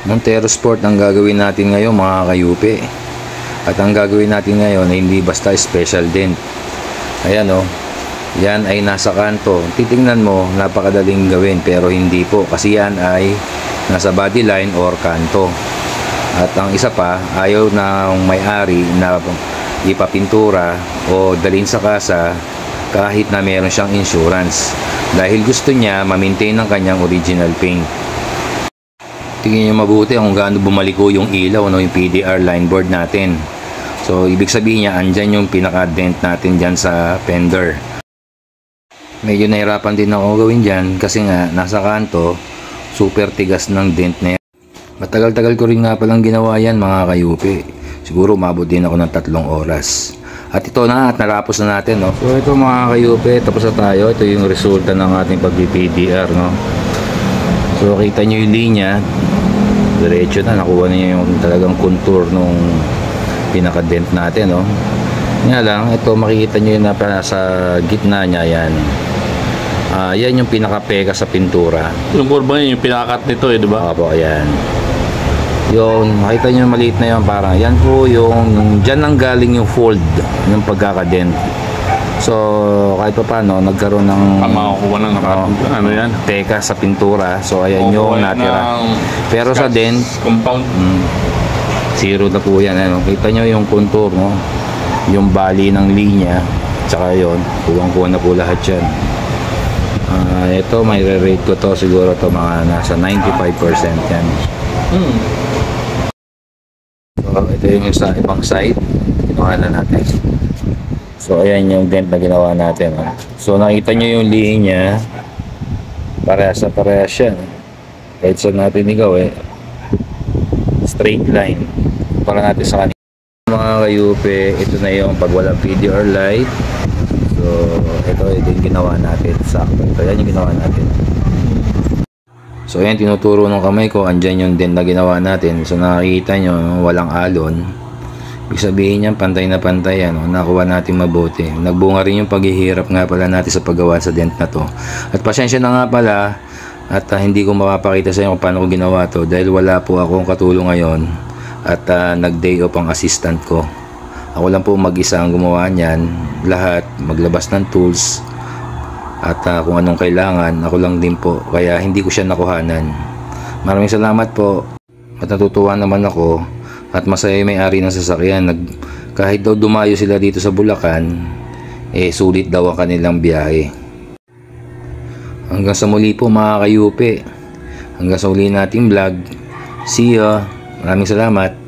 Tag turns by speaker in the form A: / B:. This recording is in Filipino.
A: Montero Sport ang gagawin natin ngayon mga kayupi. At ang gagawin natin ngayon ay hindi basta special dent. Ayan o, yan ay nasa kanto. Titingnan mo, napakadaling gawin pero hindi po, kasi yan ay nasa body line or kanto. At ang isa pa, ayaw ng may-ari na ipapintura o dalhin sa kasa kahit na meron siyang insurance, dahil gusto niya ma-maintain ang kanyang original paint. Tingnan nyo mabuti kung gaano bumaliko yung ilaw, no, yung PDR line board natin. So ibig sabihin niya, andyan yung pinaka-dent natin dyan sa fender. Medyo nahirapan din ako gawin dyan kasi nga nasa kanto, super tigas ng dent na yan. Matagal-tagal ko rin nga palang ginawa yan mga kayupi. Siguro umabot din ako ng 3 oras. At ito na, at narapos na natin, no. So ito mga kayupi, tapos na tayo. Ito yung resulta ng ating pag-PDR, no. So kita nyo yung linya, diretso na, nakuha niya yung talagang contour nung pinaka-dent natin, no. Nga lang, ito makikita nyo yun na sa gitna niya, yan. Yan yung pinaka-peka sa pintura.
B: Yung kurba yun, yung pinaka-cut nito eh, di ba?
A: Opo, ayan. Yung makita nyo maliit na yun, parang yan po yung dyan lang galing yung fold ng pagkaka-dent. So kahit pa paano nagkaroon ng
B: makakuha ng ano yan,
A: peka sa pintura. So ayan yung natira. Pero sa dent
B: compound,
A: zero na po yan, ano. Kita nyo yung contour, no? Yung bali ng linya, tsaka yun, kuwang-kuha na po lahat yan. Ito may re-rate ko to, siguro to mga nasa 95% yan. So ito yung sa ibang side, ginawa na natin. So ayan yung dent na ginawa natin, ha? So nakita nyo yung linya, parehas na parehas yan. Kahit saan natin ikaw straight line para natin sa kanila. Mga kayupi, ito na yung pag walang PDR light. So ito yung ginawa natin, sakto. Ito yan yung ginawa natin. So ayan, tinuturo ng kamay ko, andyan yung dent na ginawa natin. So nakikita nyo, walang alon. Ibig sabihin niyan, pantay na pantay yan, no? Nakuha natin mabuti. Nagbunga rin yung paghihirap nga pala natin sa paggawa sa dent na to. At pasensya na nga pala, at hindi ko mapapakita sa inyo kung paano ko ginawa to, dahil wala po akong katulong ngayon. At nag-day off ang assistant ko. Ako lang po mag-isa ang gumawa niyan. Lahat, maglabas ng tools. At kung anong kailangan, ako lang din po. Kaya hindi ko siya nakuhanan. Maraming salamat po. At natutuwa naman ako. At masaya yung may-ari ng sasakyan. Kahit daw dumayo sila dito sa Bulacan, sulit daw ang kanilang biyahe. Hanggang sa muli po mga kayupi. Hanggang sa uli nating vlog. See ya. Maraming salamat.